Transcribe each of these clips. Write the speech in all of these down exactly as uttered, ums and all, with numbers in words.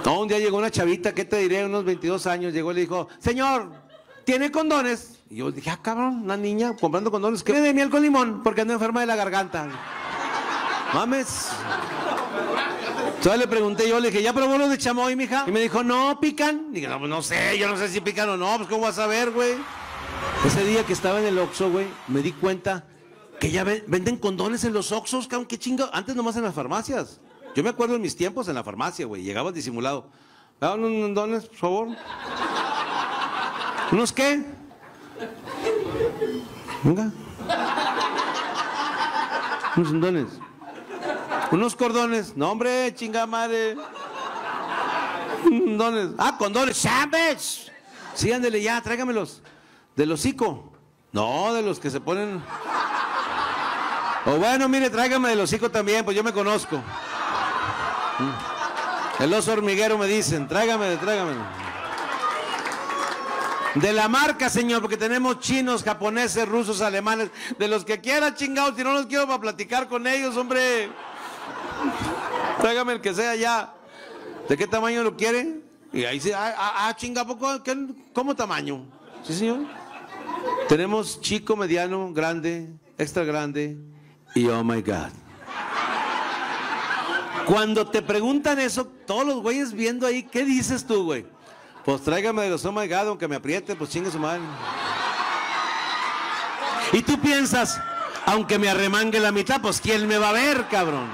No, un día llegó una chavita, ¿qué te diré? Unos veintidós años, llegó y le dijo, señor, ¿tiene condones? Y yo dije, ah, cabrón, una niña comprando condones. ¿Qué de miel con limón? Porque ando enferma de la garganta. Mames. Entonces le pregunté yo, le dije, ¿ya probó los de chamoy, mija? Y me dijo, no, ¿pican? Dije, no, pues no sé, yo no sé si pican o no, pues ¿cómo vas a ver, güey? Ese día que estaba en el Oxxo, güey, me di cuenta que ya venden condones en los Oxxos, cabrón, qué chingo. Antes nomás en las farmacias. Yo me acuerdo en mis tiempos en la farmacia, güey, llegabas disimulado. ¿Daban unos condones, por favor? ¿Unos qué? Venga. Unos condones. Unos cordones. No, hombre, chinga madre. Condones. Ah, condones. ¡Savage! Sí, ándele ya, tráigamelos. ¿Del hocico? No, de los que se ponen... O bueno, mire, tráigame del hocico también, pues yo me conozco. El oso hormiguero me dicen, tráigame, tráigame. De la marca, señor, porque tenemos chinos, japoneses, rusos, alemanes, de los que quiera, chingados, si no los quiero para platicar con ellos, hombre. Tráigame el que sea ya. ¿De qué tamaño lo quiere? Y ahí se, ah, ah, ah chinga, ¿poco? ¿Qué, ¿Cómo tamaño? Sí, señor. Tenemos chico, mediano, grande, extra grande y oh my God. Cuando te preguntan eso, todos los güeyes viendo ahí, ¿qué dices tú, güey? Pues tráigame de los oh my God, aunque me apriete, pues chingue su madre. Y tú piensas, aunque me arremangue la mitad, pues ¿quién me va a ver, cabrón?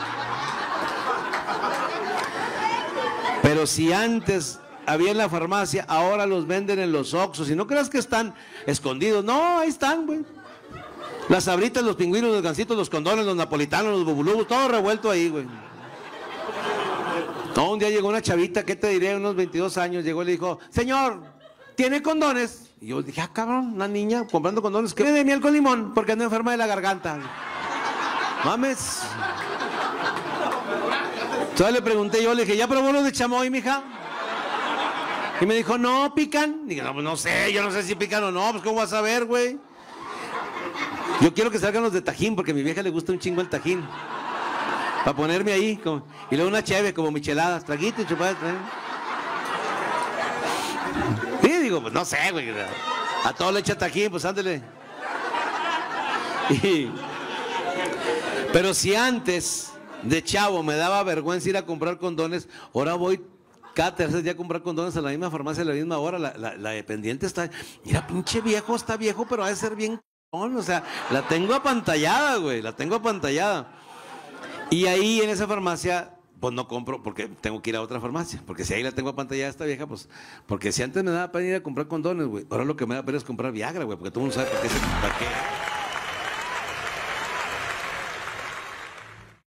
Pero si antes había en la farmacia, ahora los venden en los Oxxos. Y no creas que están escondidos. No, ahí están, güey. Las sabritas, los pingüinos, los gansitos, los condones, los napolitanos, los bubulubos, todo revuelto ahí, güey. No, un día llegó una chavita, ¿qué te diré? Unos veintidós años, llegó y le dijo, señor, ¿tiene condones? Y yo dije, ah, cabrón, una niña comprando condones. ¿Qué de miel con limón? Porque ando enferma de la garganta. Mames. Entonces le pregunté yo, le dije, ¿ya probó los de chamoy, mija? Y me dijo, no, ¿pican? Dije, no, pues no sé, yo no sé si pican o no, pues ¿cómo vas a ver, güey? Yo quiero que salgan los de Tajín, porque a mi vieja le gusta un chingo el Tajín. Para ponerme ahí, como, y luego una cheve, como micheladas, traguito y chupadas. Y digo, pues no sé, güey, a todo le echa Tajín, pues ándele. Y, pero si antes de chavo me daba vergüenza ir a comprar condones, ahora voy cada tercer día a comprar condones a la misma farmacia a la misma hora. La, la, la dependiente está, mira, pinche viejo, está viejo, pero ha de ser bien c******, o sea, la tengo apantallada, güey, la tengo apantallada. Y ahí en esa farmacia, pues no compro, porque tengo que ir a otra farmacia, porque si ahí la tengo apantallada esta vieja, pues, porque si antes me daba pena ir a comprar condones, güey, ahora lo que me da pena es comprar Viagra, güey, porque todo el mundo sabe por qué, para qué.